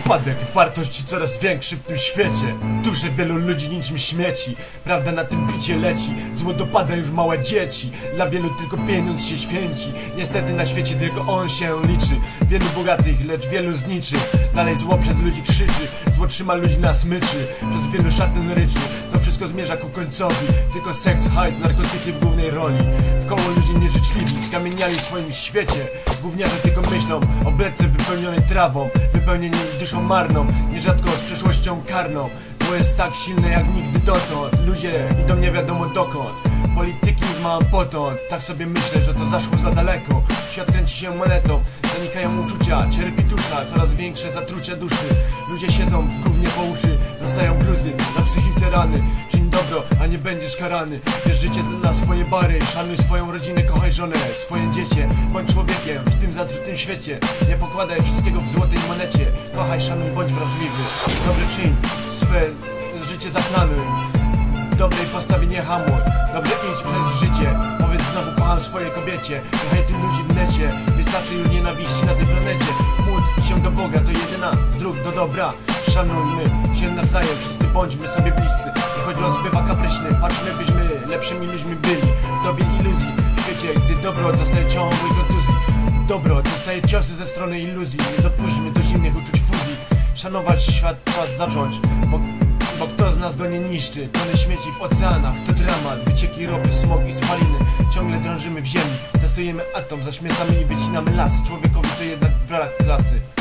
upadek, wartości coraz większy w tym świecie. Duże wielu ludzi niczym śmieci, prawda na tym bicie leci. Zło dopada już małe dzieci, dla wielu tylko pieniądz się święci. Niestety na świecie tylko on się liczy. Wielu bogatych, lecz wielu zniczy. Dalej zło przez ludzi krzyczy, zło trzyma ludzi na smyczy. Przez wielu szatan ryczy, to wszystko zmierza ku końcowi. Tylko seks, hajs, narkotyki w głównej roli. Wkoło ludzie nieżyczliwi, skamieniali w swoim świecie. Gówniarze tylko myślą o bledce wypełnionej trawą, wypełnieni duszą marną, nierzadko z przeszłością karną. Zło jest tak silne jak nigdy dotąd. Ludzie idą nie wiadomo dokąd. Polityki mam potąd. Tak sobie myślę, że to zaszło za daleko. Świat kręci się monetą, zanikają uczucia, cierpi dusza, coraz większe zatrucia duszy. Ludzie siedzą w gównie po uszy, dostają bluzy, na psychice rany. Czyń dobro, a nie będziesz karany. Bierz życie na swoje bary, szanuj swoją rodzinę, kochaj żonę, swoje dziecię. Bądź człowiekiem w tym zatrutym świecie. Nie pokładaj wszystkiego w złotej monecie. Kochaj, szanuj, bądź wrażliwy. Dobrze czyń, swe życie zaplanuj. Dobrej postawie nie hamuj, dobrze idź przez życie. Powiedz znowu kocham swoje kobiecie. Kochaj tych ludzi w necie, wystarczy już nienawiści na tej planecie. Módl się do Boga, to jedyna z dróg do dobra. Szanujmy się nawzajem, wszyscy bądźmy sobie bliscy. I choć los bywa kapryśny, patrzmy byśmy lepszymi ludźmi byli. W dobie iluzji, w świecie, gdy dobro dostaje ciągłej kontuzji. Dobro dostaje ciosy ze strony iluzji. Nie dopuśćmy do zimnych uczuć fuzji. Szanować świat czas zacząć, bo kto z nas go nie niszczy? Tony śmieci w oceanach, to dramat. Wycieki ropy, smog i spaliny. Ciągle drążymy w ziemi, testujemy atom, zaśmiecamy i wycinamy lasy. Człowiekowi to jednak brak klasy.